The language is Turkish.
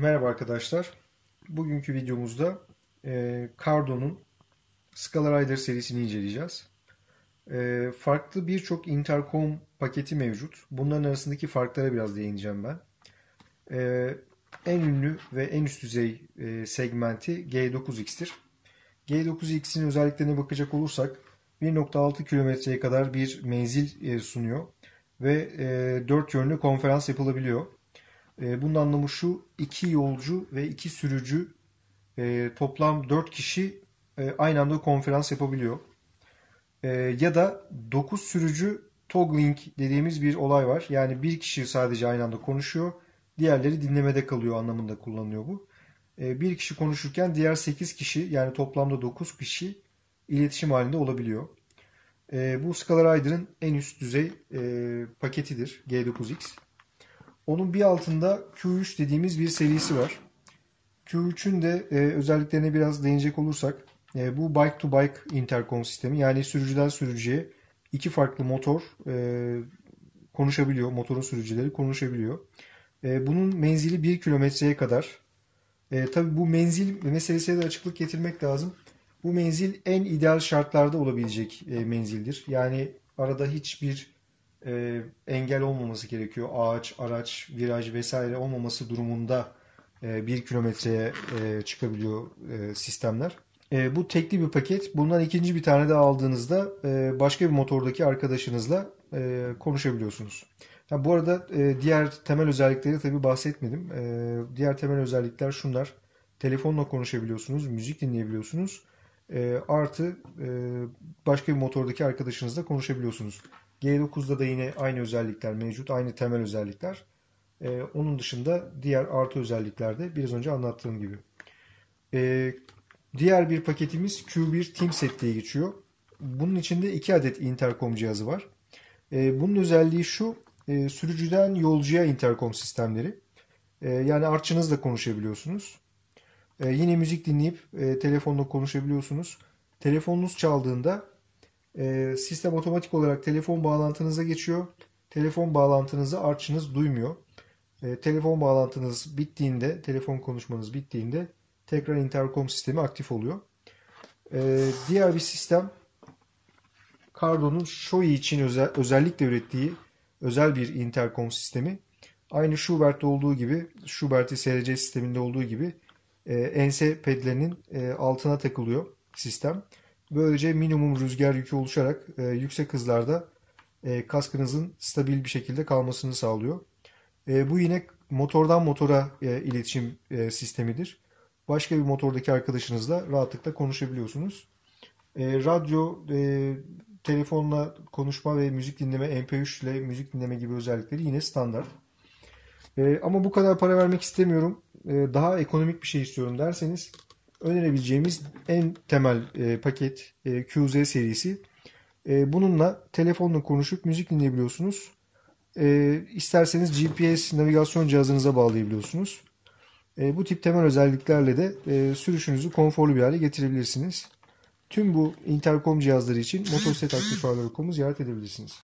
Merhaba arkadaşlar. Bugünkü videomuzda Cardo'nun Scala Rider serisini inceleyeceğiz. Farklı birçok intercom paketi mevcut. Bunların arasındaki farklara biraz değineceğim ben. En ünlü ve en üst düzey segmenti G9X'tir. G9X'in özelliklerine bakacak olursak 1.6 kilometreye kadar bir menzil sunuyor ve 4 yönlü konferans yapılabiliyor. Bunun anlamı şu: 2 yolcu ve 2 sürücü, toplam 4 kişi aynı anda konferans yapabiliyor. Ya da 9 sürücü toggling dediğimiz bir olay var. Yani bir kişi sadece aynı anda konuşuyor, diğerleri dinlemede kalıyor anlamında kullanılıyor bu. Bir kişi konuşurken diğer 8 kişi, yani toplamda 9 kişi iletişim halinde olabiliyor. Bu Scala Rider'ın en üst düzey paketidir G9X. Onun bir altında Q3 dediğimiz bir serisi var. Q3'ün de özelliklerine biraz değinecek olursak, bu bike to bike intercom sistemi, yani sürücüden sürücüye iki farklı motor konuşabiliyor, motorun sürücüleri konuşabiliyor. Bunun menzili 1 kilometreye kadar. Tabii bu menzil meselesine de açıklık getirmek lazım. Bu menzil en ideal şartlarda olabilecek menzildir. Yani arada hiçbir engel olmaması gerekiyor. Ağaç, araç, viraj vesaire olmaması durumunda 1 kilometreye çıkabiliyor sistemler. Bu tekli bir paket. Bundan ikinci bir tane daha aldığınızda başka bir motordaki arkadaşınızla konuşabiliyorsunuz. Ha, bu arada diğer temel özellikleri tabii bahsetmedim. Diğer temel özellikler şunlar: telefonla konuşabiliyorsunuz, müzik dinleyebiliyorsunuz. Artı başka bir motordaki arkadaşınızla konuşabiliyorsunuz. G9'da da yine aynı özellikler mevcut, aynı temel özellikler. Onun dışında diğer artı özellikler de biraz önce anlattığım gibi. Diğer bir paketimiz Q1 TeamSet diye geçiyor. Bunun içinde 2 adet intercom cihazı var. Bunun özelliği şu: sürücüden yolcuya intercom sistemleri. Yani artçınızla konuşabiliyorsunuz. Yine müzik dinleyip telefonla konuşabiliyorsunuz. Telefonunuz çaldığında sistem otomatik olarak telefon bağlantınıza geçiyor. Telefon bağlantınızı artçınız duymuyor. Telefon bağlantınız bittiğinde, telefon konuşmanız bittiğinde tekrar intercom sistemi aktif oluyor. Diğer bir sistem, Cardo'nun Shoei için özellikle ürettiği özel bir intercom sistemi. Aynı Schubert'te olduğu gibi, Schubert'i SRC sisteminde olduğu gibi ense pedlerinin altına takılıyor sistem. Böylece minimum rüzgar yükü oluşarak yüksek hızlarda kaskınızın stabil bir şekilde kalmasını sağlıyor. Bu yine motordan motora iletişim sistemidir. Başka bir motordaki arkadaşınızla rahatlıkla konuşabiliyorsunuz. Radyo, telefonla konuşma ve müzik dinleme, MP3 ile müzik dinleme gibi özellikleri yine standart. Ama bu kadar para vermek istemiyorum, daha ekonomik bir şey istiyorum derseniz, önerebileceğimiz en temel paket QZ serisi. Bununla telefonla konuşup müzik dinleyebiliyorsunuz. İsterseniz GPS navigasyon cihazınıza bağlayabiliyorsunuz. Bu tip temel özelliklerle de sürüşünüzü konforlu bir hale getirebilirsiniz. Tüm bu intercom cihazları için motosikletaksesuarları.com'u ziyaret edebilirsiniz.